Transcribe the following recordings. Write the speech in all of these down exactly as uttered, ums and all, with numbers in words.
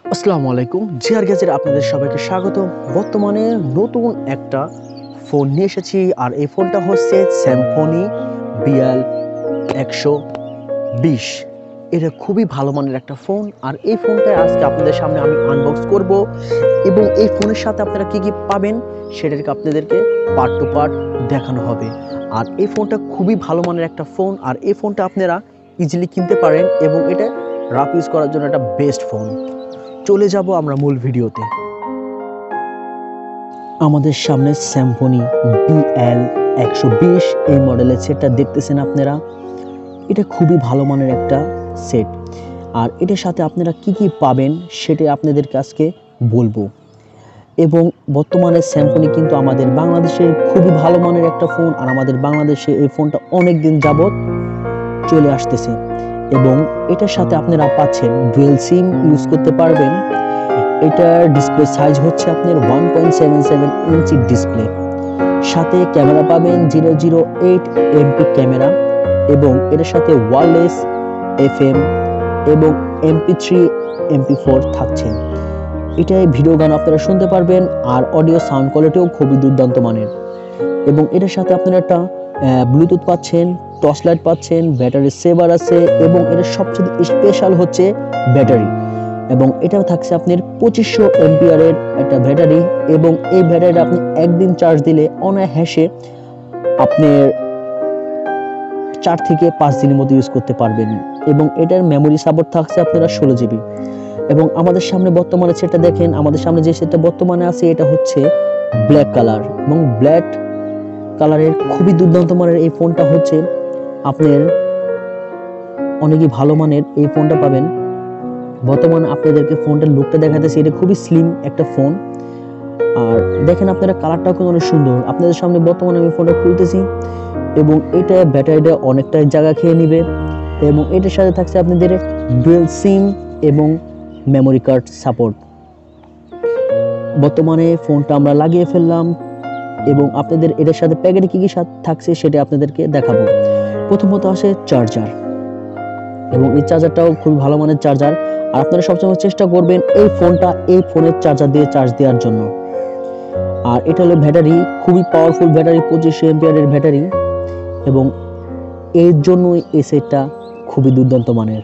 আসসালামু আলাইকুম, GR gadget আপনাদের সবাইকে স্বাগত। বর্তমানে নতুন একটা ফোন নিয়ে এসেছি, আর এই ফোনটা হচ্ছে সিম্ফনি বিএল একশো বিশ। এটা খুবই ভালো মানের একটা ফোন, আর এই ফোনটা আজকে আপনাদের সামনে আমি আনবক্স করব, এবং এই ফোনের সাথে আপনারা কি কি পাবেন সেটাকে আপনাদেরকে পার্ট টু পার্ট দেখানো হবে। আর এই ফোনটা খুবই ভালো মানের একটা ফোন, আর এই ফোনটা আপনারা ইজিলি কিনতে পারেন, এবং এটা রাফ ইউজ করার জন্য একটা বেস্ট ফোন। চলে যাব আমরা মূল ভিডিওতে। আমাদের সামনে সিম্ফনি বিএল একশো বিশ এই মডেলের সেটটা দেখতেছেন আপনারা। এটা খুবই ভালো মানের একটা সেট, আর এটার সাথে আপনারা কি কি পাবেন সেটা আপনাদের কাছে বলবো। এবং বর্তমানে সিম্ফনি কিন্তু আমাদের বাংলাদেশের খুবই ভালো মানের একটা ফোন, আর আমাদের বাংলাদেশে এই ফোনটা অনেক দিন যাবত চলে আসতেছে, এবং এটার সাথে আপনারা পাচ্ছেন ডুয়েল সিম ইউজ করতে পারবেন। এটার ডিসপ্লে সাইজ হচ্ছে আপনার one point seven seven inch display, সাথে ক্যামেরা পাবেন zero zero eight MP camera, এবং এটার সাথে ওয়্যারলেস এফএম এবং এমপি থ্রি এমপি ফোর থাকছে। এটাই ভিডিও গান আপনারা শুনতে পারবেন, আর অডিও সাউন্ড কোয়ালিটিও খুবই দুর্দান্ত মানের। এবং এটার সাথে আপনারা একটা ব্লুটুথ পাচ্ছেন, টর্চ লাইট পাচ্ছেন, ব্যাটারি সেভার আছে, এবং এটার সবচেয়ে স্পেশাল হচ্ছে ব্যাটারি। এবং এটাও থাকছে আপনার পঁচিশশো এমপিয়ারের একটা ব্যাটারি, এবং এই ব্যাটারিটা আপনি একদিন চার্জ দিলে অনায়াসে আপনার চার থেকে পাঁচ দিনের মতো ইউজ করতে পারবেন। এবং এটার মেমোরি সাপোর্ট থাকছে আপনারা ষোলো জিবি। এবং আমাদের সামনে বর্তমানে সেটা দেখেন, আমাদের সামনে যে সেটটা বর্তমানে আছে এটা হচ্ছে ব্ল্যাক কালার, এবং ব্ল্যাক কালারের খুবই দুর্দান্ত মানের এই ফোনটা হচ্ছে আপনার অনেকই ভালো মানের এই ফোনটা পাবেন। বর্তমানে আপনাদেরকে ফোনটার লুকটা দেখাতেছি, এটা খুবই স্লিম একটা ফোন, আর দেখেন আপনারা কালারটাও কিন্তু অনেক সুন্দর। আপনাদের সামনে বর্তমানে আমি ফোনটা খুলতেছি, এবং এটা ব্যাটারিটা অনেকটাই জায়গা খেয়ে নিবে, এবং এটার সাথে থাকছে আপনাদের ডুয়েল সিম এবং মেমোরি কার্ড সাপোর্ট। বর্তমানে ফোনটা আমরা লাগিয়ে ফেললাম, এবং আপনাদের এটার সাথে প্যাকেটে কি কি থাকছে সেটা আপনাদেরকে দেখাবো। প্রথমত আসে চার্জার, এবং এই চার্জারটাও খুব ভালো মানের চার্জার, আর আপনারা সবসময় চেষ্টা করবেন এই ফোনটা এই ফোনের চার্জার দিয়ে চার্জ দেওয়ার জন্য। আর এটা হলো ব্যাটারি, খুবই পাওয়ারফুল ব্যাটারি, পঁচিশশো এমপিয়ারের ব্যাটারি, এবং এর জন্যই এই সেটটা খুবই দুর্দান্ত মানের।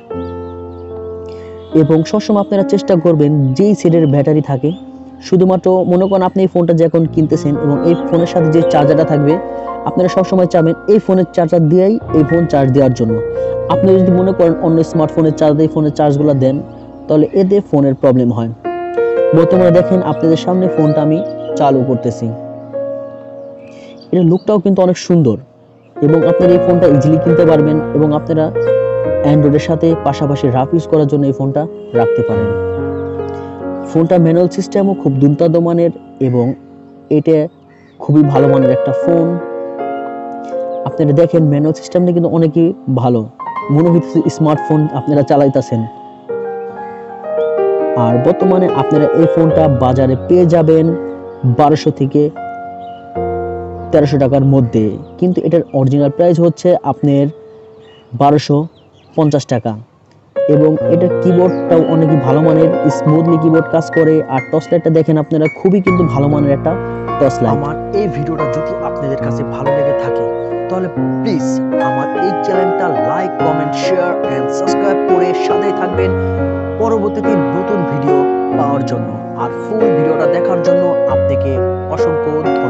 এবং সবসময় আপনারা চেষ্টা করবেন যেই সেটের ব্যাটারি থাকে, শুধুমাত্র মনে করেন আপনি এই ফোনটা যখন কিনতেছেন এবং এই ফোনের সাথে যে চার্জারটা থাকবে, আপনারা সবসময় চাবেন এই ফোনের চার্জার দিয়েই এই ফোন চার্জ দেওয়ার জন্য। আপনি যদি মনে করেন অন্য স্মার্টফোনের চার্জ দিয়ে ফোনের চার্জগুলো দেন, তাহলে এতে ফোনের প্রবলেম হয়। বর্তমানে দেখেন আপনাদের সামনে ফোনটা আমি চালু করতেছি, এর লুকটাও কিন্তু অনেক সুন্দর, এবং আপনারা এই ফোনটা ইজিলি কিনতে পারবেন, এবং আপনারা অ্যান্ড্রয়েডের সাথে পাশাপাশি রাফ ইউজ করার জন্য এই ফোনটা রাখতে পারেন। ফোনটা ম্যানুয়াল সিস্টেমও খুব দুর্দান্ত মানের, এবং এটা খুবই ভালো মানের একটা ফোন। আপনারা দেখেন ম্যানুয়াল সিস্টেমটা কিন্তু অনেকই ভালো, মনে হইতেছে স্মার্টফোন আপনারা চালাইতেছেন। আর বর্তমানে আপনারা এই ফোনটা বাজারে পেয়ে যাবেন বারোশো থেকে তেরোশো টাকার মধ্যে, কিন্তু এটার অরিজিনাল প্রাইস হচ্ছে আপনার বারোশো পঞ্চাশ টাকা। এবং এটার কিবোর্ডটাও অনেকই ভালো মানের, স্মুথলি কিবোর্ড কাজ করে। আর টর্চ লাইটটা দেখেন আপনারা, খুবই কিন্তু ভালো মানের একটা টর্চ লাইট। আমার এই ভিডিওটা যদি আপনাদের কাছে ভালো লেগে থাকে, তাহলে প্লিজ আমার এই চ্যানেলটা like, comment, share and subscribe করে সাথেই থাকবেন পরবর্তীতে নতুন ভিডিও পাওয়ার জন্য। আর ফুল ভিডিওটা দেখার জন্য আপনাকে অসংখ্য